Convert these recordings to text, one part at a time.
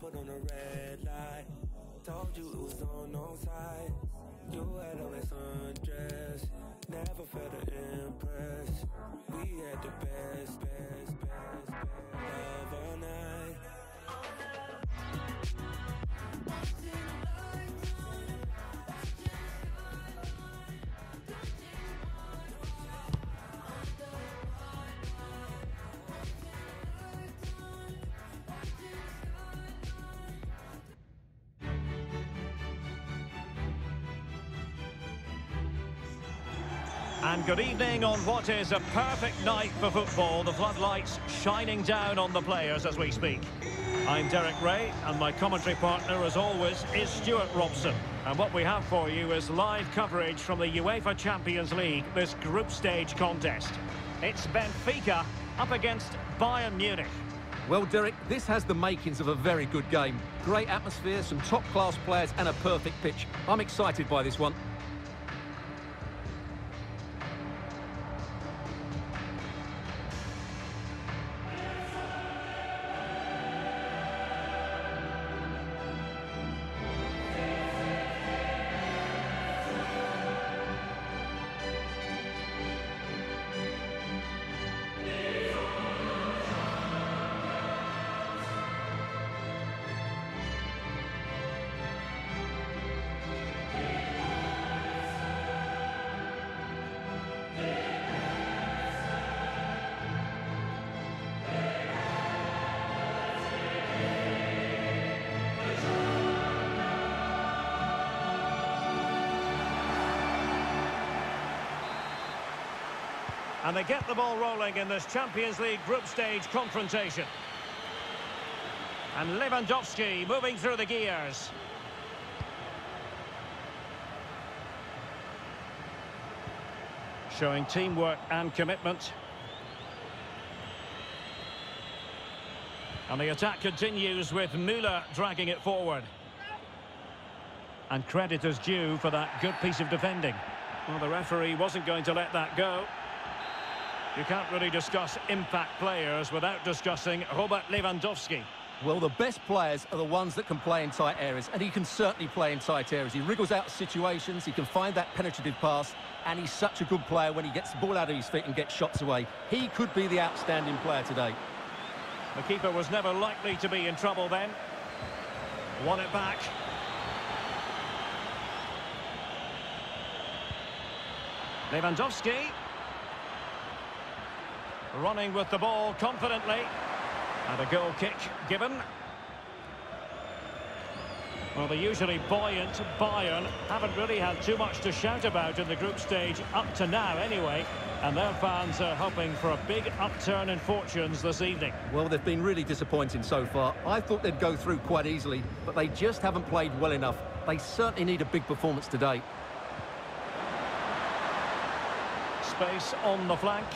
put on a red light. Told you it was on side. You had on a sundress. Never felt to impress. We had the best love all night. And good evening on what is a perfect night for football. The floodlights shining down on the players as we speak. I'm Derek Ray, and my commentary partner, as always, is Stuart Robson. And what we have for you is live coverage from the UEFA Champions League, this group stage contest. It's Benfica up against Bayern Munich. Well, Derek, this has the makings of a very good game. Great atmosphere, some top-class players and a perfect pitch. I'm excited by this one. And they get the ball rolling in this Champions League group stage confrontation. And Lewandowski moving through the gears. Showing teamwork and commitment. And the attack continues with Müller dragging it forward. And credit is due for that good piece of defending. Well, the referee wasn't going to let that go. You can't really discuss impact players without discussing Robert Lewandowski. Well, the best players are the ones that can play in tight areas, and he can certainly play in tight areas. He wriggles out of situations, he can find that penetrative pass, and he's such a good player when he gets the ball out of his feet and gets shots away. He could be the outstanding player today. The keeper was never likely to be in trouble then. Won it back. Lewandowski. Running with the ball confidently. And a goal kick given. Well, the usually buoyant Bayern haven't really had too much to shout about in the group stage up to now anyway. And their fans are hoping for a big upturn in fortunes this evening. Well, they've been really disappointing so far. I thought they'd go through quite easily, but they just haven't played well enough. They certainly need a big performance today. Space on the flank.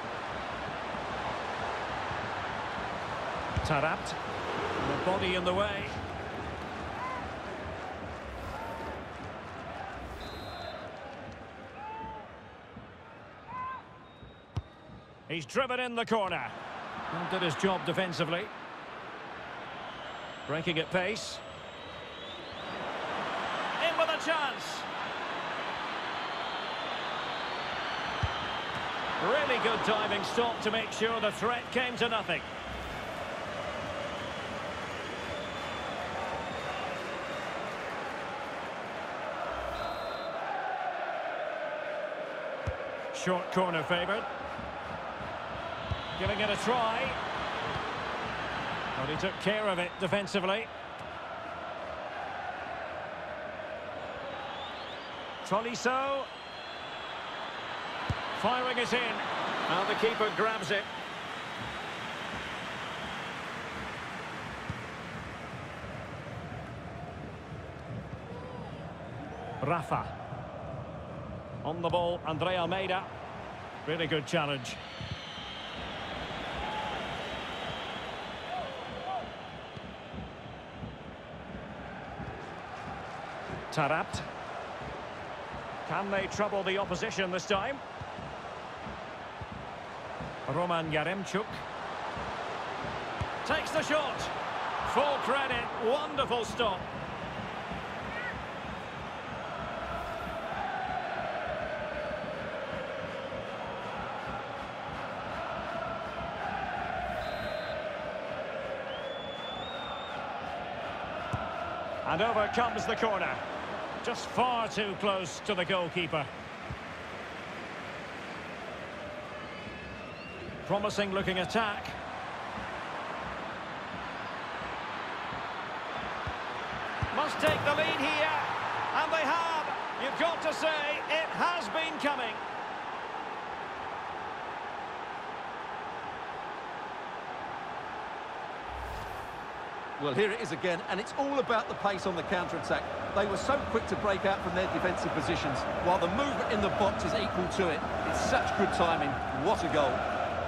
Tarabt, the body in the way. He's driven in the corner. And did his job defensively. Breaking at pace. In with a chance. Really good diving stop to make sure the threat came to nothing. Short corner favoured. Giving it a try. But he took care of it defensively. Tolisso. Firing it in. And the keeper grabs it. Rafa. On the ball, Andre Almeida. Really good challenge. Tarabt. Can they trouble the opposition this time? Roman Yaremchuk. Takes the shot. full credit. Wonderful stop. And over comes the corner. Just far too close to the goalkeeper. Promising looking attack. Must take the lead here. And they have. You've got to say, it has been coming. Well, here it is again, and it's all about the pace on the counter-attack. They were so quick to break out from their defensive positions, while the movement in the box is equal to it. It's such good timing. What a goal.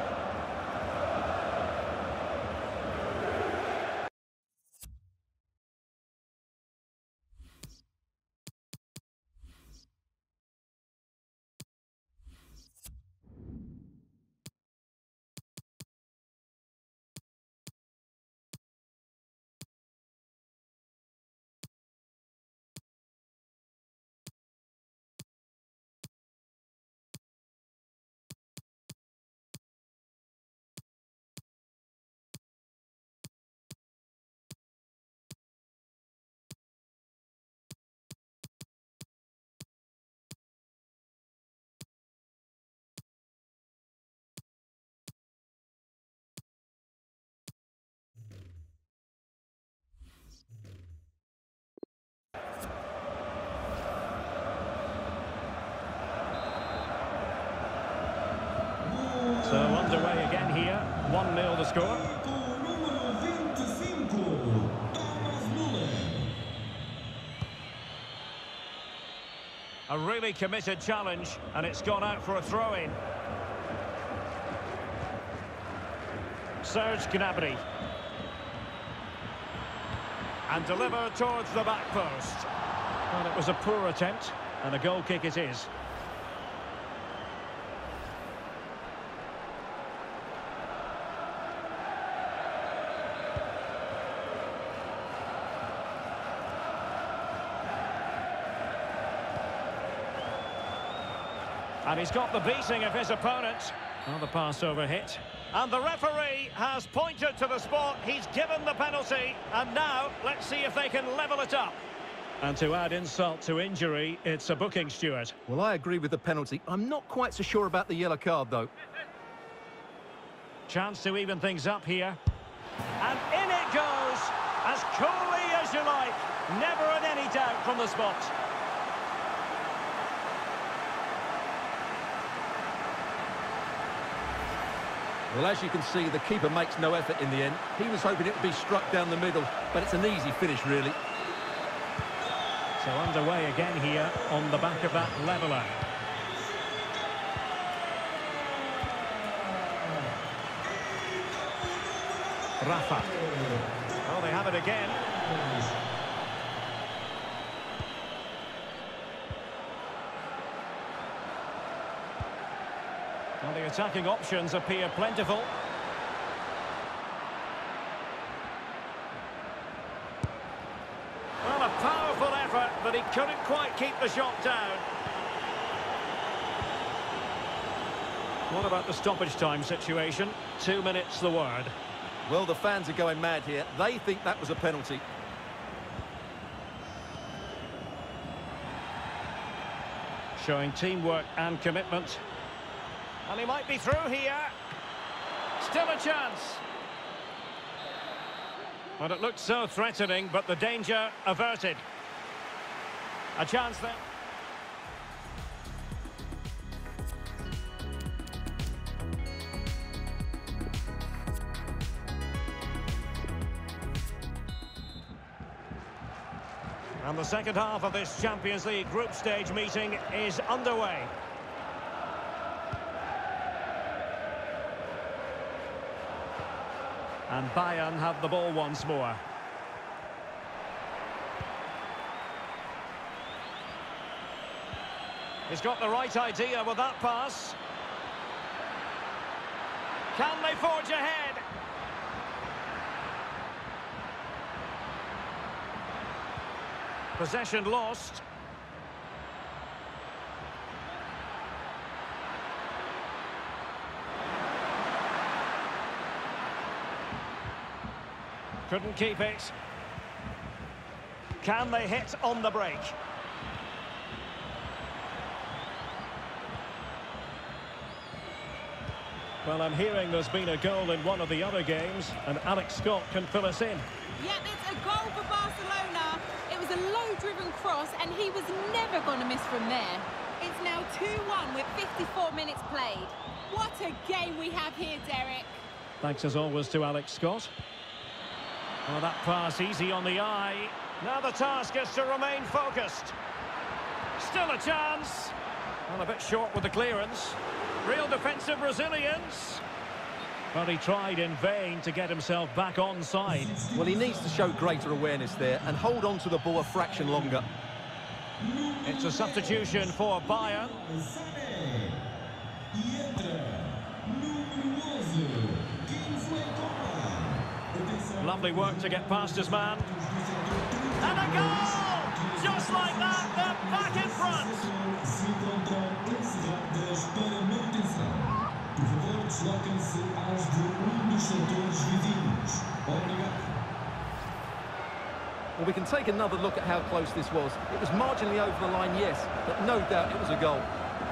So underway again here, 1-0 the score. A really committed challenge, and it's gone out for a throw-in. Serge Gnabry. And delivered towards the back post. Well, it was a poor attempt, and a goal kick it is. And he's got the beating of his opponent. Oh, the pass over hit. And the referee has pointed to the spot. He's given the penalty. And now, let's see if they can level it up. And to add insult to injury, it's a booking, Stuart. Well, I agree with the penalty. I'm not quite so sure about the yellow card, though. Chance to even things up here. And in it goes, as coolly as you like. Never in any doubt from the spot. Well, as you can see, the keeper makes no effort in the end. He was hoping it would be struck down the middle, but it's an easy finish, really. So underway again here on the back of that leveller. Rafa. Oh, they have it again. Well, the attacking options appear plentiful. Well, a powerful effort, but he couldn't quite keep the shot down. What about the stoppage time situation? 2 minutes the word. Well, the fans are going mad here. They think that was a penalty. Showing teamwork and commitment. And he might be through here. Still a chance. Well, it looked so threatening, but the danger averted. A chance there. And the second half of this Champions League group stage meeting is underway. And Bayern have the ball once more. He's got the right idea with that pass. Can they forge ahead? Possession lost. Couldn't keep it. Can they hit on the break? Well, I'm hearing there's been a goal in one of the other games, and Alex Scott can fill us in. Yep, it's a goal for Barcelona. It was a low-driven cross, and he was never going to miss from there. It's now 2-1 with 54 minutes played. What a game we have here, Derek. Thanks as always to Alex Scott. Well, that pass easy on the eye. Now the task is to remain focused. Still a chance. Well, a bit short with the clearance. Real defensive resilience. But he tried in vain to get himself back onside. Well, he needs to show greater awareness there and hold on to the ball a fraction longer. It's a substitution for Bayern. Lovely work to get past his man. And a goal! Just like that, they're back in front. Well, we can take another look at how close this was. It was marginally over the line, yes, but no doubt it was a goal.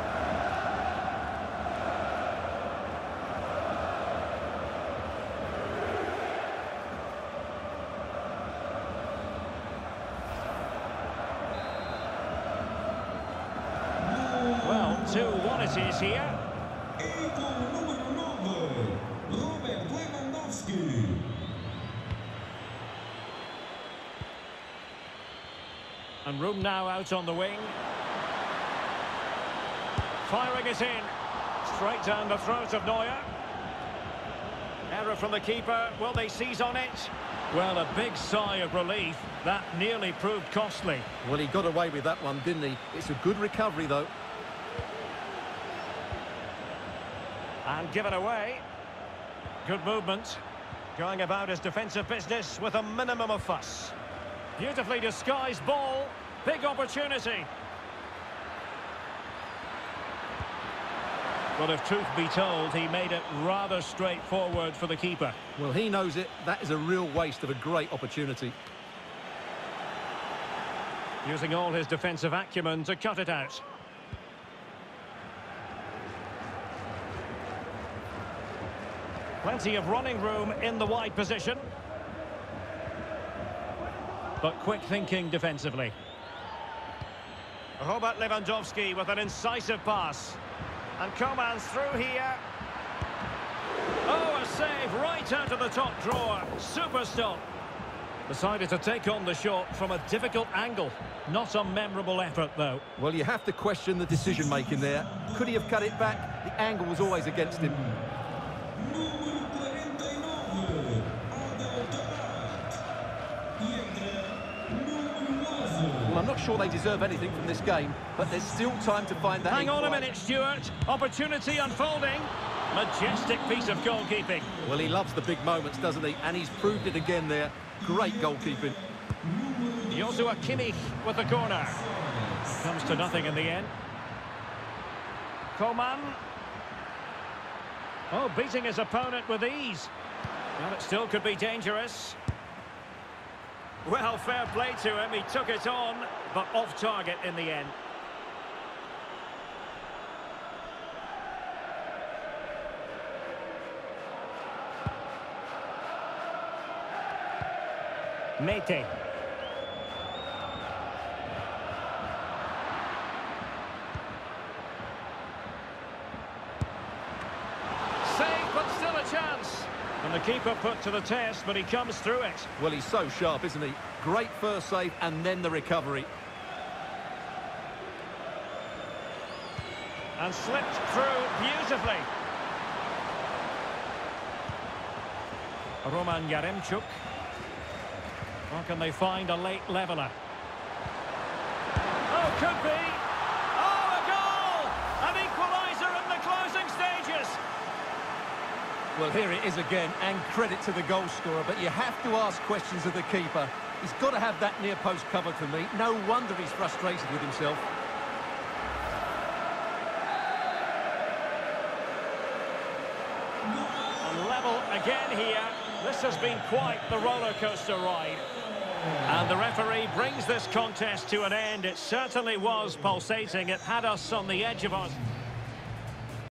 Well, 2-1 it is here. And room now out on the wing. Firing it in. Straight down the throat of Neuer. Error from the keeper. Will they seize on it? Well, a big sigh of relief. That nearly proved costly. Well, he got away with that one, didn't he? It's a good recovery, though. And given away. Good movement. Going about his defensive business with a minimum of fuss. Beautifully disguised ball. Big opportunity. Well, if truth be told, he made it rather straightforward for the keeper. Well, he knows it. That is a real waste of a great opportunity. Using all his defensive acumen to cut it out. Plenty of running room in the wide position. But quick thinking defensively. Robert Lewandowski with an incisive pass. And Coman's through here. Oh, a save right out of the top drawer. Super stop. Decided to take on the shot from a difficult angle. Not a memorable effort, though. Well, you have to question the decision-making there. Could he have cut it back? The angle was always against him. Well, I'm not sure they deserve anything from this game, but there's still time to find that. Hang on a minute, Stuart. Opportunity unfolding. Majestic piece of goalkeeping. Well, he loves the big moments, doesn't he? And he's proved it again there. Great goalkeeping. Joshua Kimmich with the corner. Comes to nothing in the end. Coman. Oh, beating his opponent with ease. Well, it still could be dangerous. Well, fair play to him. He took it on, but off target in the end. Mete. Save, but still a chance. And the keeper put to the test, but he comes through it. Well, he's so sharp, isn't he? Great first save and then the recovery. And slipped through beautifully. Roman Yaremchuk. Or can they find a late leveller? Oh, could be. Oh, a goal! An equaliser in the closing stages. Well, here it is again, and credit to the goal scorer, but you have to ask questions of the keeper. He's got to have that near post covered for me. No wonder he's frustrated with himself. And level again here. This has been quite the roller coaster ride. And the referee brings this contest to an end. It certainly was pulsating. It had us on the edge of us.